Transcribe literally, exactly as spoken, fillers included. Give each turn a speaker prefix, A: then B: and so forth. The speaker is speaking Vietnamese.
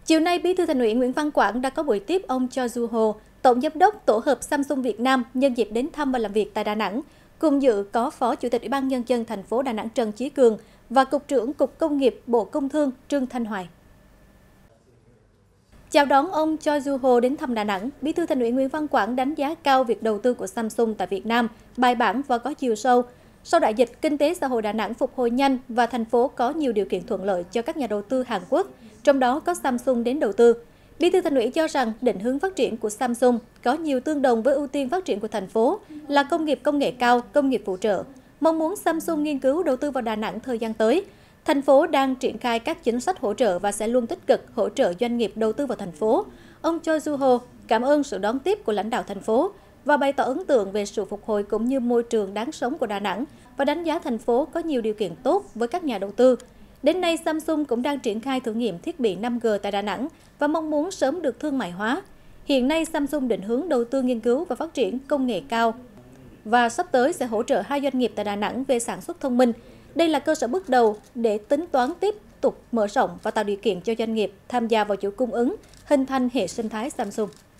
A: Chiều nay, Bí thư Thành ủy Nguyễn Văn Quảng đã có buổi tiếp ông Choi Joo-ho, Tổng Giám đốc Tổ hợp Samsung Việt Nam nhân dịp đến thăm và làm việc tại Đà Nẵng. Cùng dự có Phó Chủ tịch Ủy ban Nhân dân thành phố Đà Nẵng Trần Chí Cường và Cục trưởng Cục Công nghiệp Bộ Công Thương Trương Thanh Hoài. Chào đón ông Choi Joo-ho đến thăm Đà Nẵng, Bí thư Thành ủy Nguyễn Văn Quảng đánh giá cao việc đầu tư của Samsung tại Việt Nam, bài bản và có chiều sâu. Sau đại dịch, kinh tế xã hội Đà Nẵng phục hồi nhanh và thành phố có nhiều điều kiện thuận lợi cho các nhà đầu tư Hàn Quốc, trong đó có Samsung đến đầu tư. Bí thư Thành ủy cho rằng định hướng phát triển của Samsung có nhiều tương đồng với ưu tiên phát triển của thành phố là công nghiệp công nghệ cao, công nghiệp phụ trợ. Mong muốn Samsung nghiên cứu đầu tư vào Đà Nẵng thời gian tới. Thành phố đang triển khai các chính sách hỗ trợ và sẽ luôn tích cực hỗ trợ doanh nghiệp đầu tư vào thành phố. Ông Choi Joo-ho cảm ơn sự đón tiếp của lãnh đạo thành phố và bày tỏ ấn tượng về sự phục hồi cũng như môi trường đáng sống của Đà Nẵng và đánh giá thành phố có nhiều điều kiện tốt với các nhà đầu tư. Đến nay, Samsung cũng đang triển khai thử nghiệm thiết bị năm G tại Đà Nẵng và mong muốn sớm được thương mại hóa. Hiện nay, Samsung định hướng đầu tư nghiên cứu và phát triển công nghệ cao và sắp tới sẽ hỗ trợ hai doanh nghiệp tại Đà Nẵng về sản xuất thông minh. Đây là cơ sở bước đầu để tính toán tiếp tục mở rộng và tạo điều kiện cho doanh nghiệp tham gia vào chuỗi cung ứng, hình thành hệ sinh thái Samsung.